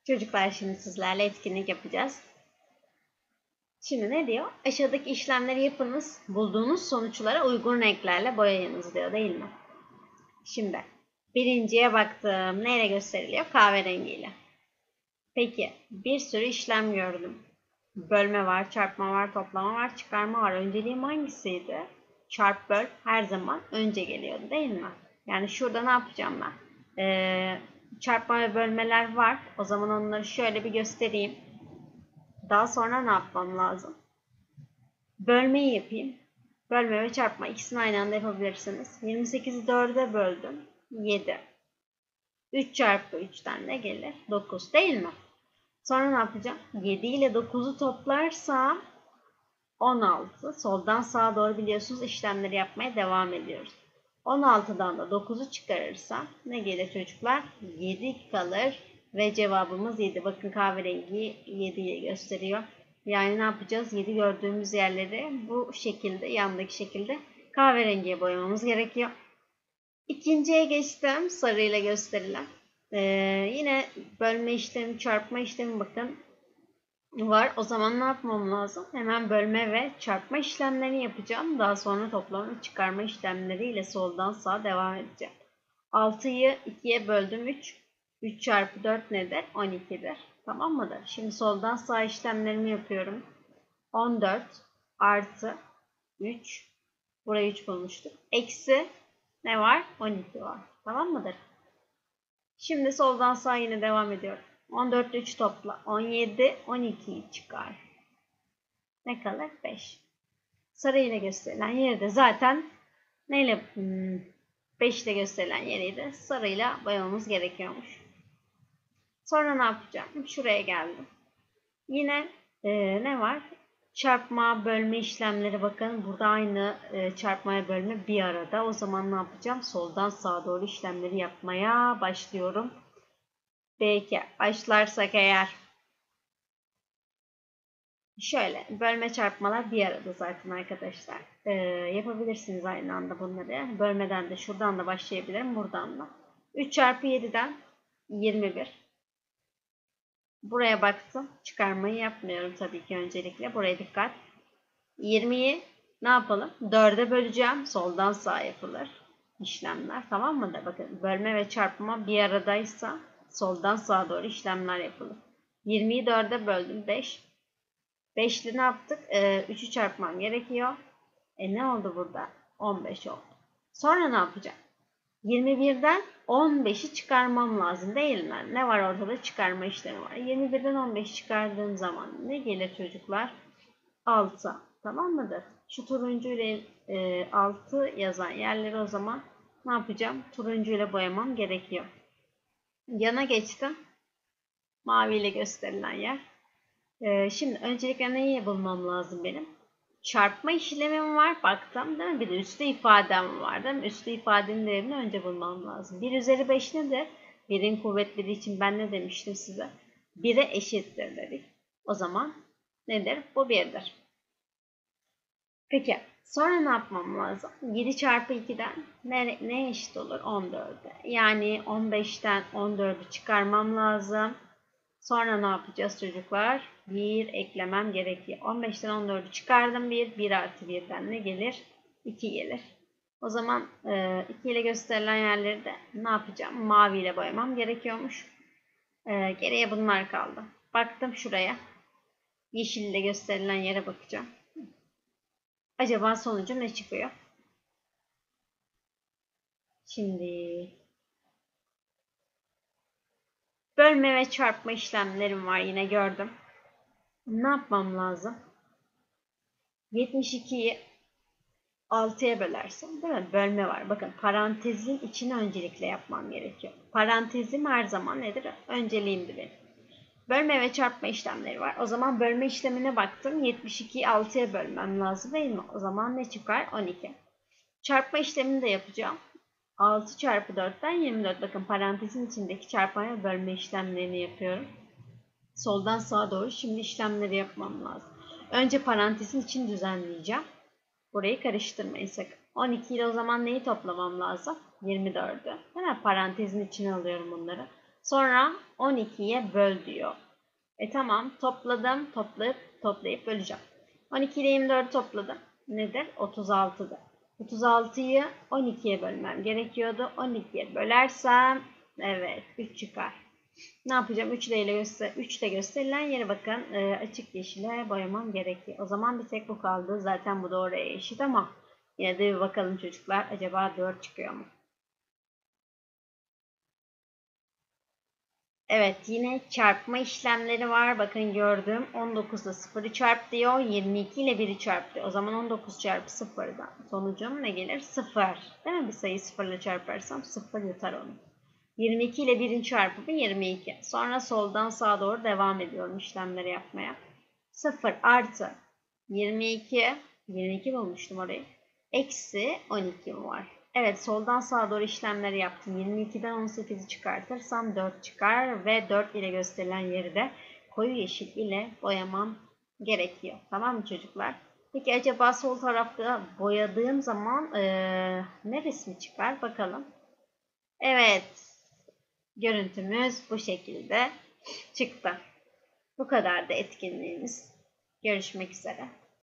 Çocuklar şimdi sizlerle etkinlik yapacağız. Şimdi ne diyor? Aşağıdaki işlemleri yapınız. Bulduğunuz sonuçlara uygun renklerle boyayınız diyor değil mi? Şimdi birinciye baktım. Neyle gösteriliyor? Kahverengiyle. Peki bir sürü işlem gördüm. Bölme var, çarpma var, toplama var, çıkarma var. Önceliğim hangisiydi? Çarp böl her zaman önce geliyordu değil mi? Yani şurada ne yapacağım ben? Çarpma ve bölmeler var. O zaman onları şöyle bir göstereyim. Daha sonra ne yapmam lazım? Bölmeyi yapayım. Bölme ve çarpma ikisini aynı anda yapabilirsiniz. 28'i 4'e böldüm. 7. 3 çarpı 3'ten ne gelir? 9 değil mi? Sonra ne yapacağım? 7 ile 9'u toplarsam 16. Soldan sağa doğru biliyorsunuz işlemleri yapmaya devam ediyoruz. 16'dan da 9'u çıkarırsam ne gelir çocuklar? 7 kalır ve cevabımız 7. Bakın kahverengi 7'yi gösteriyor. Yani ne yapacağız? 7 gördüğümüz yerleri bu şekilde, yandaki şekilde kahverengiye boyamamız gerekiyor. İkinciye geçtim. Sarıyla gösterilen. Yine bölme işlemi, çarpma işlemi bakın var. O zaman ne yapmam lazım? Hemen bölme ve çarpma işlemlerini yapacağım. Daha sonra toplama ve çıkarma işlemleriyle soldan sağa devam edeceğim. 6'yı 2'ye böldüm 3. 3 çarpı 4 nedir? 12'dir. Tamam mıdır? Şimdi soldan sağa işlemlerimi yapıyorum. 14 artı 3. Burayı 3 bulmuştuk. Eksi ne var? 12 var. Tamam mıdır? Şimdi soldan sağa yine devam ediyorum. 14 ile 3 topla. 17, 12'yi çıkar. Ne kalır? 5. Sarı ile gösterilen yeri de zaten neyle 5 ile gösterilen yeriydi. Sarıyla boyamamız gerekiyormuş. Sonra ne yapacağım? Şuraya geldim. Yine ne var? Çarpma, bölme işlemleri bakın. Burada aynı çarpma ve bölme bir arada. O zaman ne yapacağım? Soldan sağa doğru işlemleri yapmaya başlıyorum. Peki başlarsak eğer şöyle bölme çarpmalar bir arada zaten arkadaşlar. Yapabilirsiniz aynı anda bunları. Bölmeden de şuradan da başlayabilirim. Buradan da. 3 çarpı 7'den 21. Buraya baktım. Çıkarmayı yapmıyorum tabii ki öncelikle. Buraya dikkat. 20'yi ne yapalım? 4'e böleceğim. Soldan sağa yapılır işlemler. Tamam mı da? Bakın bölme ve çarpma bir aradaysa soldan sağa doğru işlemler yapılır. 20'yi 4'e böldüm. 5. 5 ile ne yaptık? 3'ü çarpmam gerekiyor. Ne oldu burada? 15 oldu. Sonra ne yapacağım? 21'den 15'i çıkarmam lazım değil mi? Ne var ortada? Çıkarma işlemi var. 21'den 15 çıkardığım zaman ne gelir çocuklar? 6. Tamam mıdır? Şu turuncu ile 6 yazan yerleri o zaman ne yapacağım? Turuncu ile boyamam gerekiyor. Yana geçtim. Mavi ile gösterilen yer. Şimdi öncelikle neyi bulmam lazım benim? Çarpma işlemim var. Baktım değil mi? Bir de üslü ifadem var değil mi? Üslü ifadenin değerini önce bulmam lazım. 1 üzeri 5 nedir? 1'in kuvvetleri için ben ne demiştim size? 1'e eşittir dedik. O zaman nedir? Bu 1'dir. Peki sonra ne yapmam lazım? 7 çarpı 2'den ne eşit olur? 14'e. Yani 15'ten 14'ü çıkarmam lazım. Sonra ne yapacağız çocuklar? 1 eklemem gerekiyor. 15'ten 14'ü çıkardım 1. 1 artı 1'den ne gelir? 2 gelir. O zaman 2 ile gösterilen yerleri de ne yapacağım? Mavi ile boyamam gerekiyormuş. Geriye bunlar kaldı. Baktım şuraya. Yeşil ile gösterilen yere bakacağım. Acaba sonucu ne çıkıyor? Şimdi bölme ve çarpma işlemlerim var yine gördüm. Ne yapmam lazım? 72'yi 6'ya bölersem değil mi? Bölme var. Bakın parantezin içine öncelikle yapmam gerekiyor. Parantezim her zaman nedir? Önceliğimdir benim. Bölme ve çarpma işlemleri var. O zaman bölme işlemine baktım. 72'yi 6'ya bölmem lazım değil mi? O zaman ne çıkar? 12. Çarpma işlemini de yapacağım. 6 çarpı 4'ten 24. Bakın parantezin içindeki çarpma ve bölme işlemlerini yapıyorum. Soldan sağa doğru şimdi işlemleri yapmam lazım. Önce parantezin için düzenleyeceğim. Burayı karıştırmayın sakın. 12 ile o zaman neyi toplamam lazım? 24'ü. Hemen parantezin içine alıyorum bunları. Sonra 12'ye böl diyor. Tamam, topladım. Toplayıp böleceğim. 12 ile 24 topladım. Nedir? 36'dır. 36'yı 12'ye bölmem gerekiyordu. 12'ye bölersem evet 3 çıkar. Ne yapacağım? 3 ile gösterilen yere bakın. Açık yeşile boyamam gerekiyor. O zaman bir tek bu kaldı. Zaten bu da oraya eşit ama yine de bir bakalım çocuklar. Acaba 4 çıkıyor mu? Evet, yine çarpma işlemleri var. Bakın gördüm. 19 ile 0'ı çarp diyor. 22 ile 1'i çarp diyor. O zaman 19 çarpı 0'dan sonucum ne gelir? 0. Değil mi? Bir sayıyı 0 ile çarparsam 0 yutar onu. 22 ile 1'in çarpımı 22. Sonra soldan sağa doğru devam ediyorum işlemleri yapmaya. 0 artı 22 bulmuştum orayı. Eksi 12 mi var? Evet, soldan sağa doğru işlemleri yaptım. 22'den 18'i çıkartırsam 4 çıkar ve 4 ile gösterilen yeri de koyu yeşil ile boyamam gerekiyor. Tamam mı çocuklar? Peki acaba sol tarafta boyadığım zaman ne resmi çıkar? Bakalım. Evet, görüntümüz bu şekilde çıktı. Bu kadar da etkinliğimiz. Görüşmek üzere.